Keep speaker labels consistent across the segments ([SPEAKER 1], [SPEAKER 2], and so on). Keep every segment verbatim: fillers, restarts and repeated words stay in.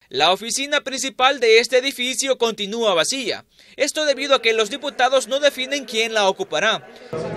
[SPEAKER 1] La oficina principal de este edificio continúa vacía. Esto debido a que los diputados no definen quién la ocupará.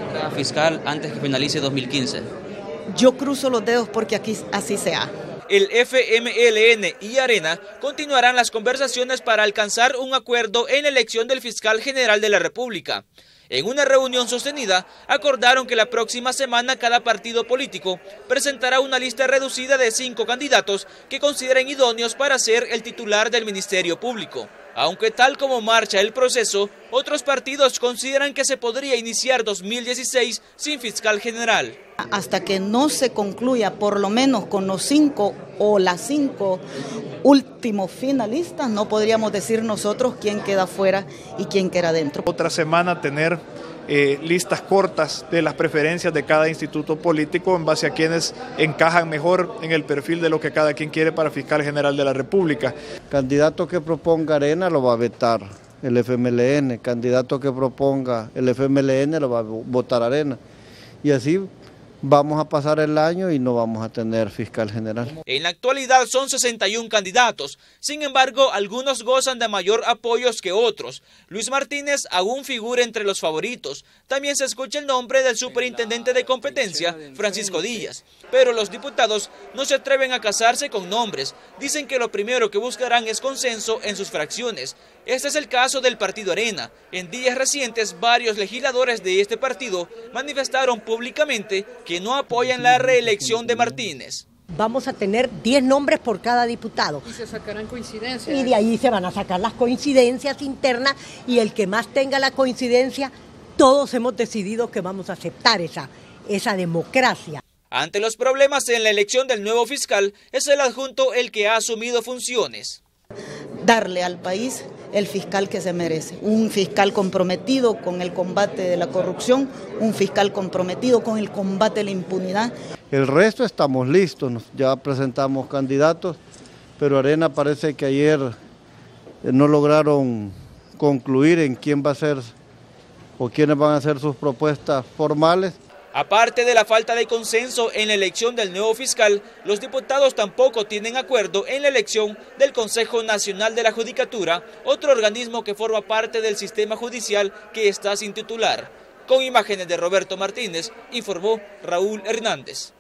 [SPEAKER 2] Fiscal antes que finalice dos mil quince.
[SPEAKER 3] Yo cruzo los dedos porque aquí así sea.
[SPEAKER 1] El F M L N y Arena continuarán las conversaciones para alcanzar un acuerdo en la elección del fiscal general de la República. En una reunión sostenida, acordaron que la próxima semana cada partido político presentará una lista reducida de cinco candidatos que consideren idóneos para ser el titular del Ministerio Público. Aunque tal como marcha el proceso, otros partidos consideran que se podría iniciar dos mil dieciséis sin fiscal general.
[SPEAKER 3] Hasta que no se concluya por lo menos con los cinco o las cinco últimos finalistas, no podríamos decir nosotros quién queda fuera y quién queda dentro.
[SPEAKER 4] Otra semana tener eh, listas cortas de las preferencias de cada instituto político en base a quienes encajan mejor en el perfil de lo que cada quien quiere para fiscal general de la República.
[SPEAKER 5] Candidato que proponga Arena lo va a vetar el F M L N, candidato que proponga el F M L N lo va a votar Arena, y así vamos a pasar el año y no vamos a tener fiscal general.
[SPEAKER 1] En la actualidad son sesenta y un candidatos, sin embargo algunos gozan de mayor apoyo que otros. Luis Martínez aún figura entre los favoritos. También se escucha el nombre del superintendente de competencia, Francisco Díaz. Pero los diputados no se atreven a casarse con nombres. Dicen que lo primero que buscarán es consenso en sus fracciones. Este es el caso del partido Arena. En días recientes, varios legisladores de este partido manifestaron públicamente que no apoyan la reelección de Martínez.
[SPEAKER 6] Vamos a tener diez nombres por cada diputado.
[SPEAKER 7] Y se sacarán coincidencias.
[SPEAKER 6] Y de ahí se van a sacar las coincidencias internas, y el que más tenga la coincidencia, todos hemos decidido que vamos a aceptar esa, esa democracia.
[SPEAKER 1] Ante los problemas en la elección del nuevo fiscal, es el adjunto el que ha asumido funciones.
[SPEAKER 3] Darle al país el fiscal que se merece, un fiscal comprometido con el combate de la corrupción, un fiscal comprometido con el combate de la impunidad.
[SPEAKER 5] El resto estamos listos, ya presentamos candidatos, pero Arena parece que ayer no lograron concluir en quién va a ser o quiénes van a ser sus propuestas formales.
[SPEAKER 1] Aparte de la falta de consenso en la elección del nuevo fiscal, los diputados tampoco tienen acuerdo en la elección del Consejo Nacional de la Judicatura, otro organismo que forma parte del sistema judicial que está sin titular. Con imágenes de Roberto Martínez, informó Raúl Hernández.